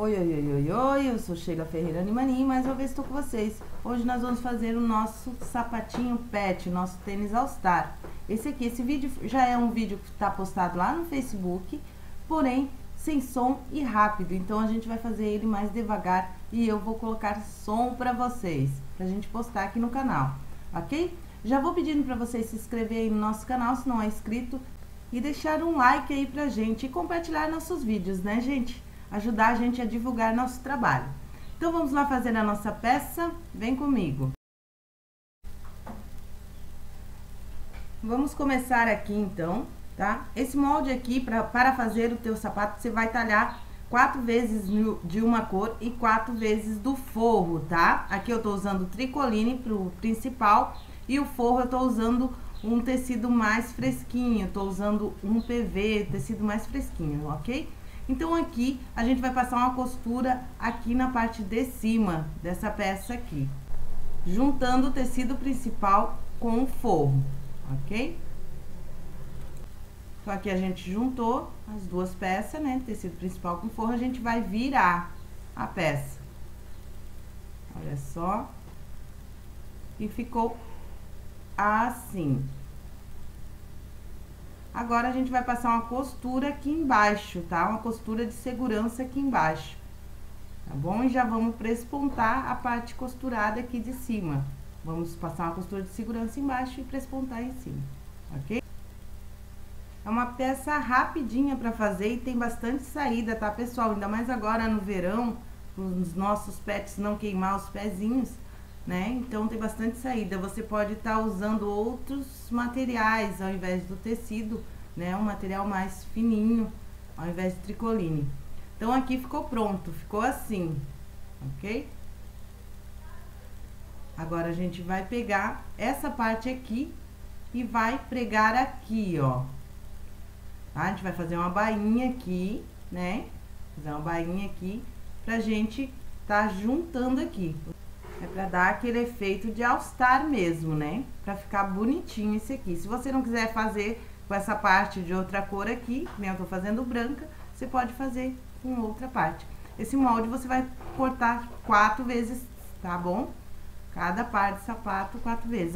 Oi, oi, oi, oi, oi, eu sou Sheila Ferreira Animani e mais uma vez estou com vocês. Hoje nós vamos fazer o nosso sapatinho pet, nosso tênis All Star. Esse vídeo já é um vídeo que está postado lá no Facebook, porém sem som e rápido. Então a gente vai fazer ele mais devagar e eu vou colocar som para vocês, pra gente postar aqui no canal, ok? Já vou pedindo para vocês se inscreverem no nosso canal se não é inscrito e deixar um like aí pra gente e compartilhar nossos vídeos, né, gente? Ajudar a gente a divulgar nosso trabalho. Então, vamos lá fazer a nossa peça? Vem comigo. Vamos começar aqui, então, tá? Esse molde aqui, para fazer o teu sapato, você vai talhar 4 vezes de uma cor e 4 vezes do forro, tá? Aqui eu tô usando tricoline pro principal e o forro eu tô usando um tecido mais fresquinho, tô usando um PV, tecido mais fresquinho, ok? Então, aqui, a gente vai passar uma costura aqui na parte de cima dessa peça aqui, juntando o tecido principal com o forro, ok? Então, aqui a gente juntou as duas peças, né? Tecido principal com forro, a gente vai virar a peça. Olha só. E ficou assim. Agora, a gente vai passar uma costura aqui embaixo, tá? Uma costura de segurança aqui embaixo, tá bom? E já vamos prespontar a parte costurada aqui de cima. Vamos passar uma costura de segurança embaixo e prespontar em cima, ok? É uma peça rapidinha pra fazer e tem bastante saída, tá, pessoal? Ainda mais agora no verão, os nossos pets não queimar os pezinhos, né? Então, tem bastante saída. Você pode estar usando outros materiais ao invés do tecido, né? Um material mais fininho, ao invés de tricoline. Então, aqui ficou pronto, ficou assim, ok? Agora, a gente vai pegar essa parte aqui e vai pregar aqui, ó. Tá? A gente vai fazer uma bainha aqui, né? Fazer uma bainha aqui pra gente tá juntando aqui. É pra dar aquele efeito de All Star mesmo, né? Pra ficar bonitinho esse aqui. Se você não quiser fazer com essa parte de outra cor aqui, nem eu tô fazendo branca, você pode fazer com outra parte. Esse molde você vai cortar 4 vezes, tá bom? Cada par de sapato 4 vezes.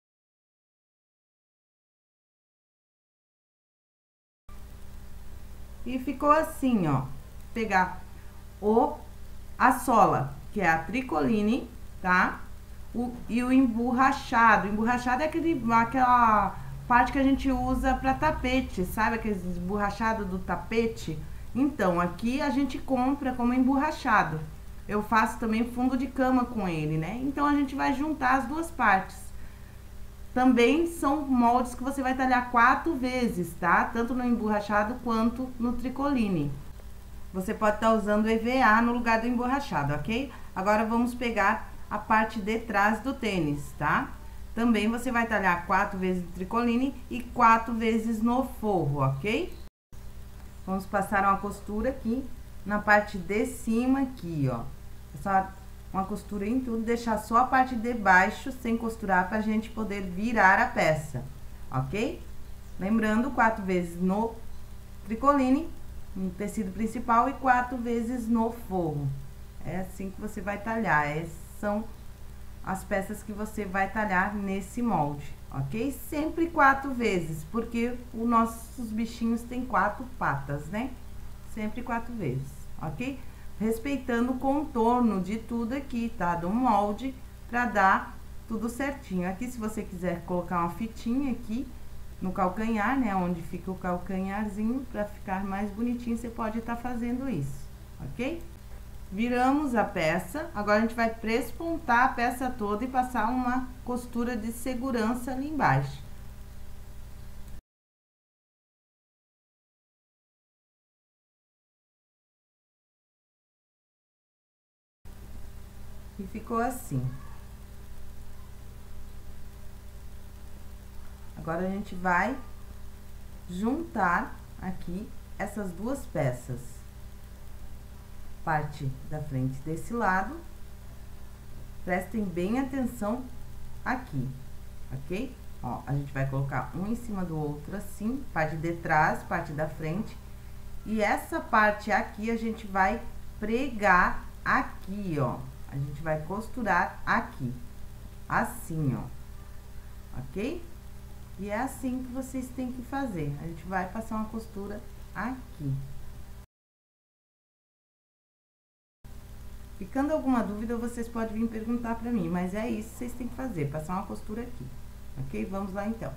E ficou assim, ó. Pegar a sola, que é a tricoline, tá? E o emborrachado. O emborrachado é aquela parte que a gente usa pra tapete, sabe? Aqueles emborrachados do tapete. Então, aqui a gente compra como emborrachado. Eu faço também fundo de cama com ele, né? Então, a gente vai juntar as duas partes. Também são moldes que você vai talhar 4 vezes, tá? Tanto no emborrachado quanto no tricoline. Você pode estar usando EVA no lugar do emborrachado, ok? Agora, vamos pegar a parte de trás do tênis, tá? Também você vai talhar 4 vezes no tricoline e 4 vezes no forro, ok? Vamos passar uma costura aqui na parte de cima aqui, ó. Passar uma costura em tudo, deixar só a parte de baixo sem costurar pra gente poder virar a peça, ok? Lembrando, 4 vezes no tricoline, no tecido principal, e 4 vezes no forro. É assim que você vai talhar. Essas são as peças que você vai talhar nesse molde, ok? Sempre 4 vezes, porque os nossos bichinhos têm 4 patas, né? Sempre 4 vezes, ok? Respeitando o contorno de tudo aqui, tá? Do molde, pra dar tudo certinho. Aqui, se você quiser colocar uma fitinha aqui no calcanhar, né? Onde fica o calcanharzinho, pra ficar mais bonitinho, você pode estar fazendo isso, ok? Viramos a peça, agora a gente vai prespontar a peça toda e passar uma costura de segurança ali embaixo. E ficou assim. Agora, a gente vai juntar aqui essas duas peças. Parte da frente desse lado. Prestem bem atenção aqui, ok? Ó, a gente vai colocar um em cima do outro assim, parte de trás, parte da frente. E essa parte aqui a gente vai pregar aqui, ó. A gente vai costurar aqui, assim, ó, ok? E é assim que vocês têm que fazer. A gente vai passar uma costura aqui. Ficando alguma dúvida, vocês podem vir perguntar pra mim, mas é isso que vocês têm que fazer, passar uma costura aqui, ok? Vamos lá, então.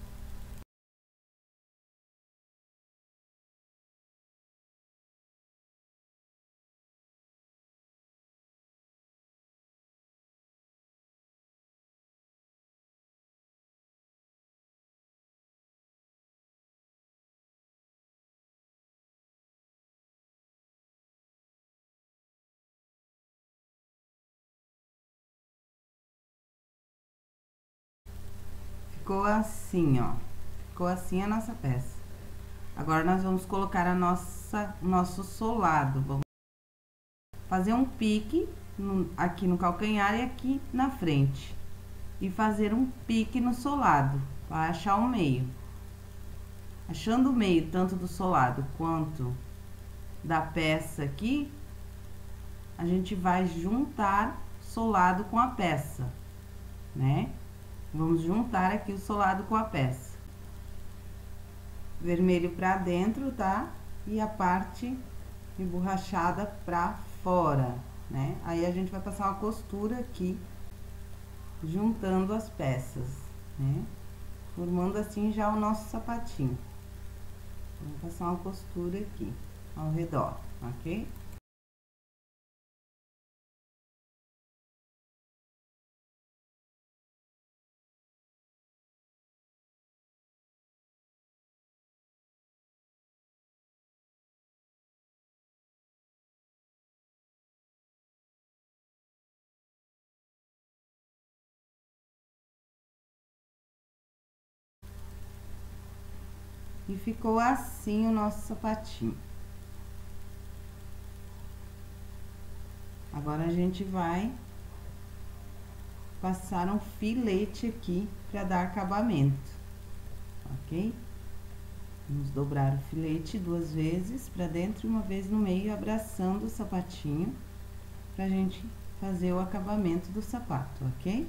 Ficou assim, ó. Ficou assim a nossa peça. Agora, nós vamos colocar nosso solado. Vamos fazer um pique aqui no calcanhar e aqui na frente. E fazer um pique no solado, para achar o meio. Achando o meio, tanto do solado quanto da peça aqui, a gente vai juntar solado com a peça, né? Vamos juntar aqui o solado com a peça. Vermelho pra dentro, tá? E a parte emborrachada pra fora, né? Aí, a gente vai passar uma costura aqui, juntando as peças, né? Formando assim já o nosso sapatinho. Vamos passar uma costura aqui, ao redor, ok? E ficou assim o nosso sapatinho. Agora, a gente vai passar um filete aqui para dar acabamento, ok? Vamos dobrar o filete 2 vezes para dentro e 1 vez no meio, abraçando o sapatinho, pra gente fazer o acabamento do sapato, ok?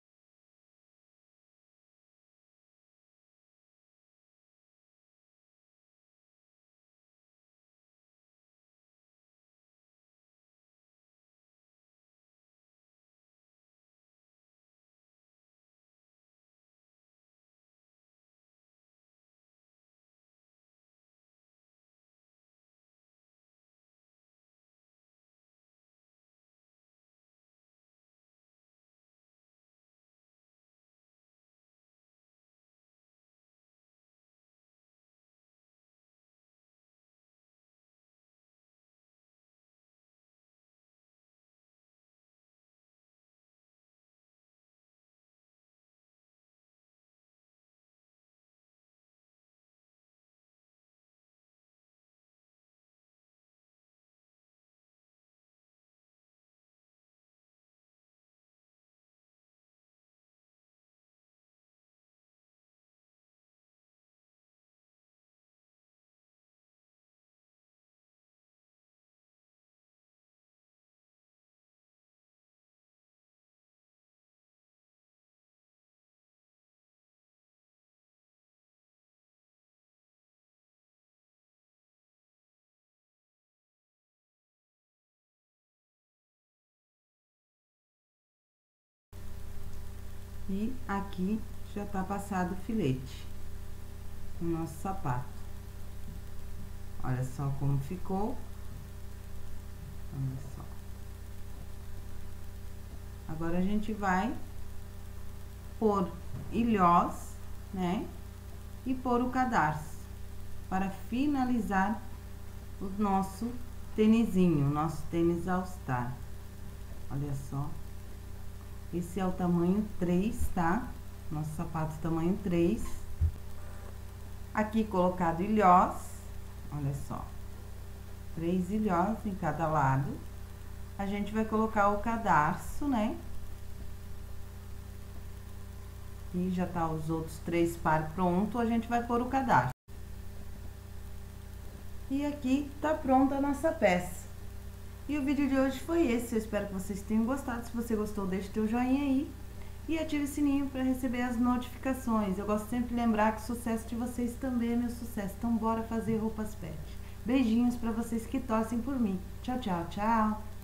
E aqui já tá passado o filete no nosso sapato. Olha só como ficou. Olha só. Agora, a gente vai pôr ilhós, né? E pôr o cadarço, para finalizar o nosso tênisinho, o nosso tênis All Star. Olha só. Esse é o tamanho 3, tá? Nosso sapato tamanho 3. Aqui colocado ilhós, olha só. 3 ilhós em cada lado. A gente vai colocar o cadarço, né? E já tá os outros 3 par pronto, a gente vai pôr o cadarço. E aqui tá pronta a nossa peça. E o vídeo de hoje foi esse. Eu espero que vocês tenham gostado. Se você gostou, deixe teu joinha aí. E ative o sininho para receber as notificações. Eu gosto sempre de lembrar que o sucesso de vocês também é meu sucesso. Então bora fazer roupas pet. Beijinhos para vocês que torcem por mim. Tchau, tchau, tchau.